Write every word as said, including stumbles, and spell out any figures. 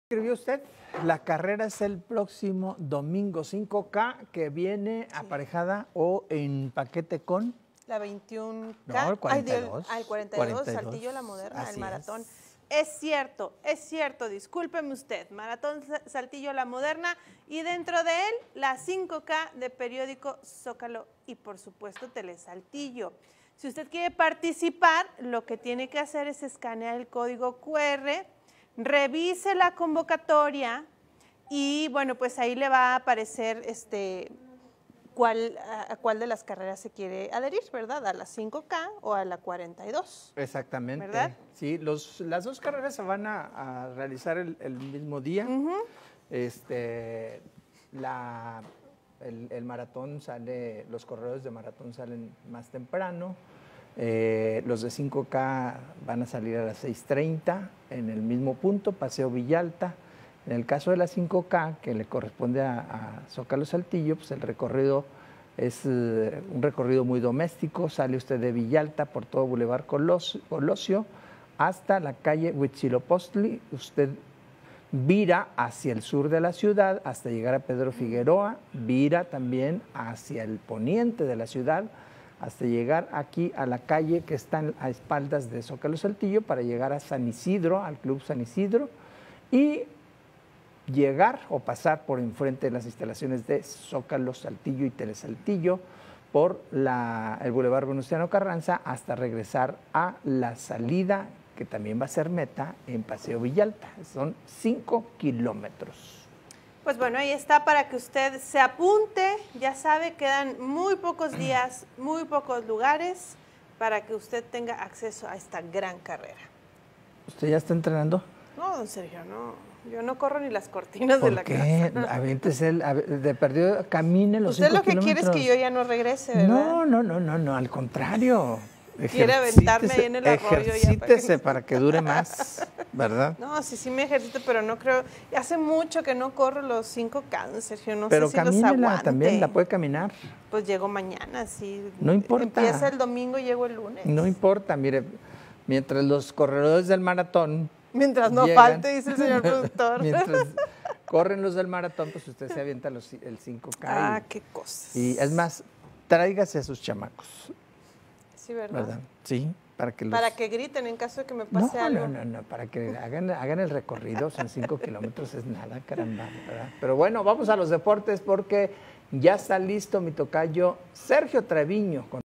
¿Escribió usted? La carrera es el próximo domingo cinco K, que viene sí. aparejada o en paquete con... La veintiuno K. No, el cuarenta y dos. Ay, el cuarenta y dos, cuarenta y dos, Saltillo La Moderna, Así el maratón. Es. es cierto, es cierto, discúlpeme usted. Maratón Saltillo La Moderna y dentro de él la cinco K de periódico Zócalo y por supuesto Telesaltillo. Si usted quiere participar, lo que tiene que hacer es escanear el código cu erre, revise la convocatoria y bueno, pues ahí le va a aparecer este cuál, a, a cuál de las carreras se quiere adherir, ¿verdad? A la cinco K o a la cuarenta y dos. Exactamente. ¿Verdad? Sí, los, las dos carreras se van a, a realizar el, el mismo día. Uh-huh. Este, la, el, el maratón sale, los corredores de maratón salen más temprano. Eh, los de cinco K van a salir a las seis treinta en el mismo punto, Paseo Villalta. En el caso de la cinco K, que le corresponde a, a Zócalo Saltillo, pues el recorrido es uh, un recorrido muy doméstico. Sale usted de Villalta por todo Boulevard Colosio, Colosio hasta la calle Huitzilopochtli. Usted vira hacia el sur de la ciudad hasta llegar a Pedro Figueroa, vira también hacia el poniente de la ciudad hasta llegar aquí a la calle que está a espaldas de Zócalo Saltillo para llegar a San Isidro, al Club San Isidro, y llegar o pasar por enfrente de las instalaciones de Zócalo Saltillo y Telesaltillo por la, el Boulevard Venustiano Carranza hasta regresar a la salida, que también va a ser meta, en Paseo Villalta. Son cinco kilómetros. Pues bueno, ahí está para que usted se apunte, ya sabe, quedan muy pocos días, muy pocos lugares para que usted tenga acceso a esta gran carrera. ¿Usted ya está entrenando? No, don Sergio, no, yo no corro ni las cortinas de la qué? casa. Aviéntese el, de perdido, camine los Usted cinco lo que kilómetros. quiere es que yo ya no regrese, ¿verdad? No, no, no, no, no, al contrario. Quiere aventarme ahí en el arroyo. Ejercítese ya para, que... para que dure más, ¿verdad? No, sí, sí me ejercito, pero no creo. Hace mucho que no corro los cinco K, Sergio, no pero sé si los aguante. También la puede caminar. Pues llego mañana, sí. No importa. Empieza el domingo y llego el lunes. No importa, mire, mientras los corredores del maratón. Mientras no llegan, falte, dice el señor productor. Mientras corren los del maratón, pues usted se avienta los, el cinco K. Ah, y, qué cosas. Y es más, tráigase a sus chamacos. Sí, ¿verdad? ¿verdad? Sí, para que los... Para que griten en caso de que me pase no, algo. No, no, no, para que hagan, hagan el recorrido, son cinco kilómetros, es nada, caramba, ¿verdad? Pero bueno, vamos a los deportes porque ya está listo mi tocayo Sergio Treviño con